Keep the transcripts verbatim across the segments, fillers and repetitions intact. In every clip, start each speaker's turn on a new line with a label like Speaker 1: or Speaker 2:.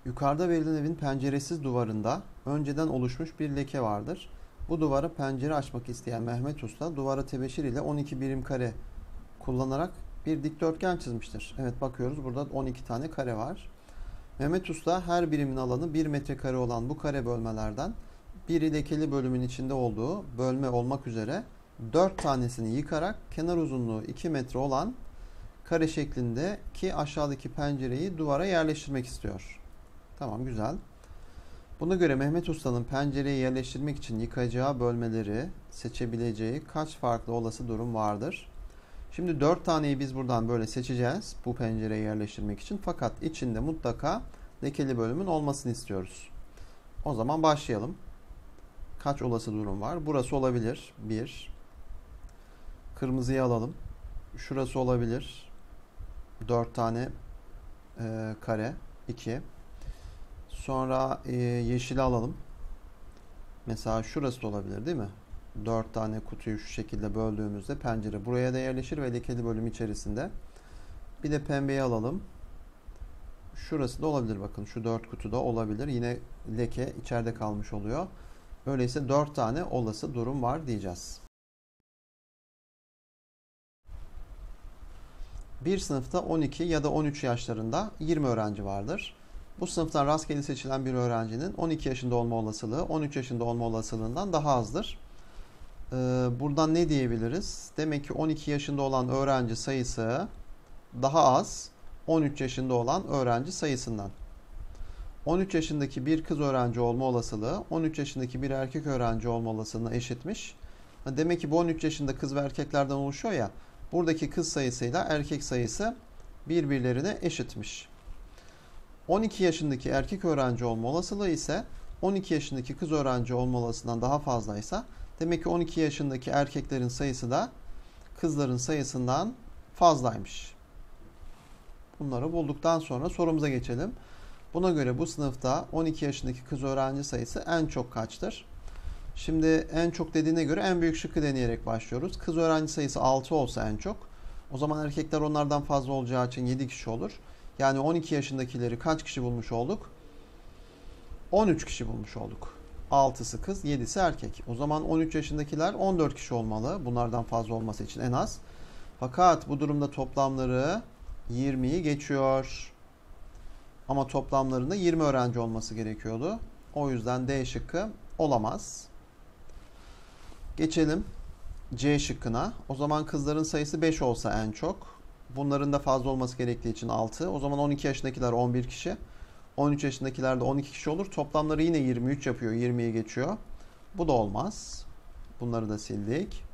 Speaker 1: Yukarıda verilen evin penceresiz duvarında önceden oluşmuş bir leke vardır. Bu duvara pencere açmak isteyen Mehmet Usta duvara tebeşir ile on iki birim kare kullanarak bir dikdörtgen çizmiştir. Evet, bakıyoruz, burada on iki tane kare var. Mehmet Usta her birimin alanı bir metrekare olan bu kare bölmelerden biri lekeli bölümün içinde olduğu bölme olmak üzere dört tanesini yıkarak kenar uzunluğu iki metre olan kare şeklindeki aşağıdaki pencereyi duvara yerleştirmek istiyor. Tamam, güzel. Buna göre Mehmet Usta'nın pencereyi yerleştirmek için yıkacağı bölmeleri seçebileceği kaç farklı olası durum vardır? Şimdi dört taneyi biz buradan böyle seçeceğiz bu pencereyi yerleştirmek için. Fakat içinde mutlaka lekeli bölümün olmasını istiyoruz. O zaman başlayalım. Kaç olası durum var? Burası olabilir. bir. Kırmızıyı alalım. Şurası olabilir. dört tane e, kare. iki. Sonra e, yeşili alalım. Mesela şurası da olabilir, değil mi? dört tane kutuyu şu şekilde böldüğümüzde pencere buraya da yerleşir ve lekeli bölüm içerisinde. Bir de pembeyi alalım. Şurası da olabilir, bakın şu dört kutu da olabilir. Yine leke içeride kalmış oluyor. Öyleyse dört tane olası durum var diyeceğiz. Bir sınıfta on iki ya da on üç yaşlarında yirmi öğrenci vardır. Bu sınıftan rastgele seçilen bir öğrencinin on iki yaşında olma olasılığı on üç yaşında olma olasılığından daha azdır. Ee, buradan ne diyebiliriz? Demek ki on iki yaşında olan öğrenci sayısı daha az on üç yaşında olan öğrenci sayısından. on üç yaşındaki bir kız öğrenci olma olasılığı on üç yaşındaki bir erkek öğrenci olma olasılığına eşitmiş. Demek ki bu on üç yaşında kız ve erkeklerden oluşuyor ya. Buradaki kız sayısıyla erkek sayısı birbirlerine eşitmiş. on iki yaşındaki erkek öğrenci olma olasılığı ise on iki yaşındaki kız öğrenci olma olasılığından daha fazlaysa demek ki on iki yaşındaki erkeklerin sayısı da kızların sayısından fazlaymış. Bunları bulduktan sonra sorumuza geçelim. Buna göre bu sınıfta on iki yaşındaki kız öğrenci sayısı en çok kaçtır? Şimdi en çok dediğine göre en büyük şıkkı deneyerek başlıyoruz. Kız öğrenci sayısı altı olsa en çok. O zaman erkekler onlardan fazla olacağı için yedi kişi olur. Yani on iki yaşındakileri kaç kişi bulmuş olduk? on üç kişi bulmuş olduk. altısı kız, yedisi erkek. O zaman on üç yaşındakiler on dört kişi olmalı. Bunlardan fazla olması için en az. Fakat bu durumda toplamları yirmiyi geçiyor. Ama toplamlarında yirmi öğrenci olması gerekiyordu. O yüzden D şıkkı olamaz. Geçelim C şıkkına. O zaman kızların sayısı beş olsa en çok. Bunların da fazla olması gerektiği için altı. O zaman on iki yaşındakiler on bir kişi. on üç yaşındakiler de on iki kişi olur. Toplamları yine yirmi üç yapıyor. yirmiyi geçiyor. Bu da olmaz. Bunları da sildik.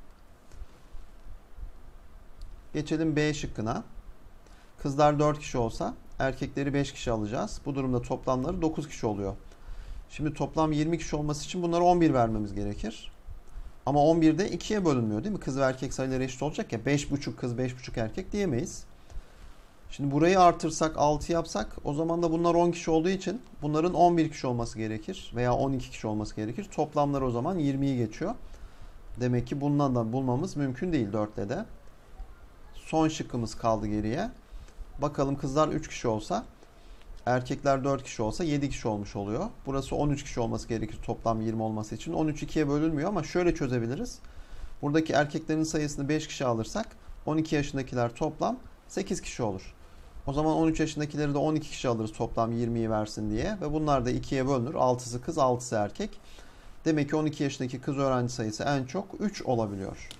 Speaker 1: Geçelim B şıkkına. Kızlar dört kişi olsa erkekleri beş kişi alacağız. Bu durumda toplamları dokuz kişi oluyor. Şimdi toplam yirmi kişi olması için bunlara on bir vermemiz gerekir. Ama on birde ikiye bölünmüyor, değil mi? Kız ve erkek sayıları eşit olacak ya. beş buçuk kız, beş buçuk erkek diyemeyiz. Şimdi burayı artırsak, altı yapsak o zaman da bunlar on kişi olduğu için bunların on bir kişi olması gerekir. Veya on iki kişi olması gerekir. Toplamları o zaman yirmiyi geçiyor. Demek ki bundan da bulmamız mümkün değil dörtle de. Son şıkkımız kaldı geriye. Bakalım, kızlar üç kişi olsa, erkekler dört kişi olsa yedi kişi olmuş oluyor. Burası on üç kişi olması gerekir toplam yirmi olması için. on üç ikiye bölünmüyor ama şöyle çözebiliriz. Buradaki erkeklerin sayısını beş kişi alırsak on iki yaşındakiler toplam sekiz kişi olur. O zaman on üç yaşındakileri de on iki kişi alırız toplam yirmiyi versin diye. Ve bunlar da ikiye bölünür. altısı kız, altısı erkek. Demek ki on iki yaşındaki kız öğrenci sayısı en çok üç olabiliyor.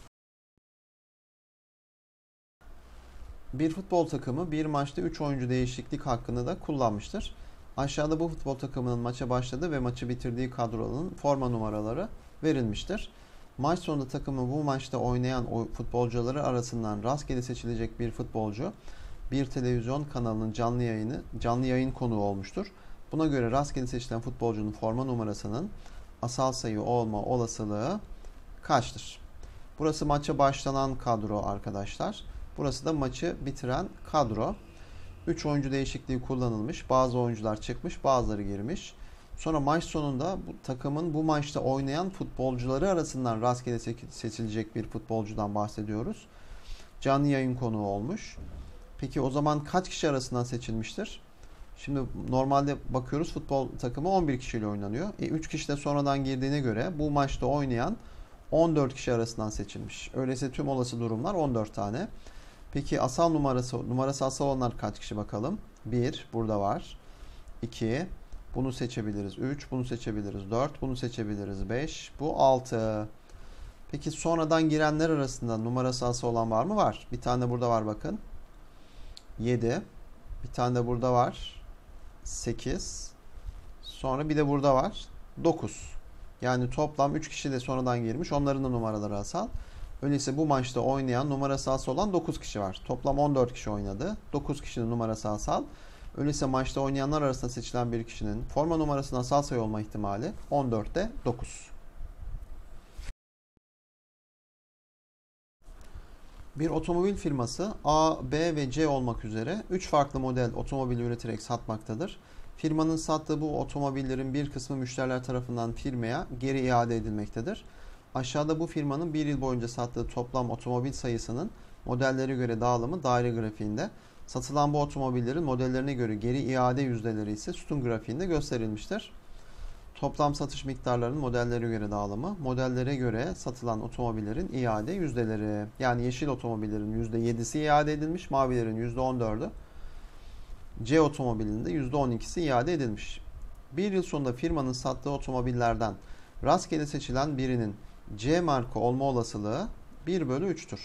Speaker 1: Bir futbol takımı bir maçta üç oyuncu değişiklik hakkını da kullanmıştır. Aşağıda bu futbol takımının maça başladığı ve maçı bitirdiği kadronun forma numaraları verilmiştir. Maç sonunda takımın bu maçta oynayan futbolcuları arasından rastgele seçilecek bir futbolcu bir televizyon kanalının canlı yayını canlı yayın konuğu olmuştur. Buna göre rastgele seçilen futbolcunun forma numarasının asal sayı olma olasılığı kaçtır? Burası maça başlanan kadro arkadaşlar. Burası da maçı bitiren kadro. üç oyuncu değişikliği kullanılmış. Bazı oyuncular çıkmış, bazıları girmiş. Sonra maç sonunda bu takımın bu maçta oynayan futbolcuları arasından rastgele seçilecek bir futbolcudan bahsediyoruz. Canlı yayın konuğu olmuş. Peki o zaman kaç kişi arasından seçilmiştir? Şimdi normalde bakıyoruz futbol takımı on bir kişiyle oynanıyor. E, üç kişi de sonradan girdiğine göre bu maçta oynayan on dört kişi arasından seçilmiş. Öyleyse tüm olası durumlar on dört tane. Peki asal numarası, numarası asal olanlar kaç kişi bakalım? bir burada var. iki, bunu seçebiliriz. üç, bunu seçebiliriz. dört, bunu seçebiliriz. beş, bu altı. Peki sonradan girenler arasında numarası asal olan var mı? Var. Bir tane burada var bakın. yedi. Bir tane de burada var. sekiz. Sonra bir de burada var. dokuz. Yani toplam üç kişi de sonradan girmiş. Onların da numaraları asal. Öyleyse bu maçta oynayan numarası asal olan dokuz kişi var. Toplam on dört kişi oynadı. dokuz kişinin numarası asal. Öyleyse maçta oynayanlar arasında seçilen bir kişinin forma numarasının asal sayı olma ihtimali on dörtte dokuz. Bir otomobil firması A, B ve C olmak üzere üç farklı model otomobil üreterek satmaktadır. Firmanın sattığı bu otomobillerin bir kısmı müşteriler tarafından firmaya geri iade edilmektedir. Aşağıda bu firmanın bir yıl boyunca sattığı toplam otomobil sayısının modellere göre dağılımı daire grafiğinde, satılan bu otomobillerin modellerine göre geri iade yüzdeleri ise sütun grafiğinde gösterilmiştir. Toplam satış miktarlarının modellere göre dağılımı, modellere göre satılan otomobillerin iade yüzdeleri. Yani yeşil otomobillerin yüzde yedisi iade edilmiş, mavilerin yüzde on dördü. C otomobilinin de yüzde on ikisi iade edilmiş. Bir yıl sonunda firmanın sattığı otomobillerden rastgele seçilen birinin C marka olma olasılığı bir bölü üç'tür.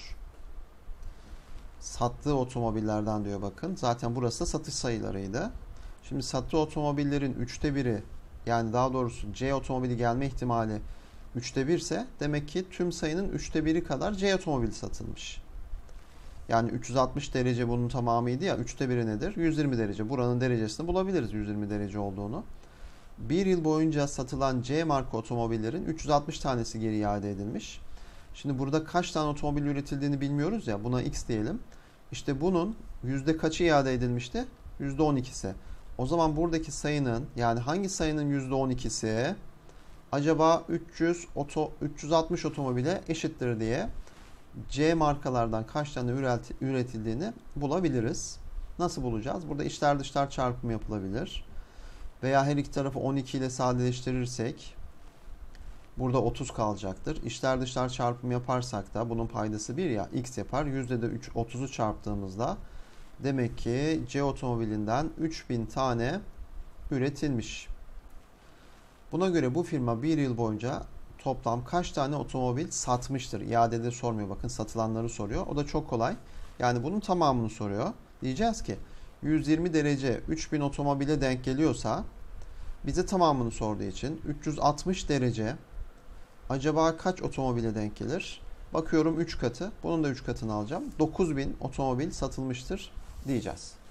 Speaker 1: Sattığı otomobillerden diyor bakın. Zaten burası da satış sayılarıydı. Şimdi sattığı otomobillerin üçte biri, yani daha doğrusu C otomobili gelme ihtimali üçte bir ise demek ki tüm sayının üçte biri kadar C otomobili satılmış. Yani üç yüz altmış derece bunun tamamıydı ya, üçte biri nedir? yüz yirmi derece. Buranın derecesini bulabiliriz yüz yirmi derece olduğunu. Bir yıl boyunca satılan C marka otomobillerin üç yüz altmış tanesi geri iade edilmiş. Şimdi burada kaç tane otomobil üretildiğini bilmiyoruz ya, buna X diyelim. İşte bunun yüzde kaçı iade edilmişti? yüzde on ikisi. O zaman buradaki sayının, yani hangi sayının yüzde on ikisi acaba üç yüz, üç yüz altmış otomobile eşittir diye C markalardan kaç tane üretildiğini bulabiliriz. Nasıl bulacağız? Burada içler dışlar çarpımı yapılabilir. Veya her iki tarafı on iki ile sadeleştirirsek burada otuz kalacaktır. İçler dışlar çarpımı yaparsak da bunun paydası bir ya, X yapar. Yüzde de otuzu çarptığımızda demek ki C otomobilinden üç bin tane üretilmiş. Buna göre bu firma bir yıl boyunca toplam kaç tane otomobil satmıştır? İadede sormuyor, bakın satılanları soruyor. O da çok kolay. Yani bunun tamamını soruyor. Diyeceğiz ki yüz yirmi derece üç bin otomobile denk geliyorsa bize tamamını sorduğu için üç yüz altmış derece acaba kaç otomobile denk gelir? Bakıyorum üç katı. Bunun da üç katını alacağım. dokuz bin otomobil satılmıştır diyeceğiz.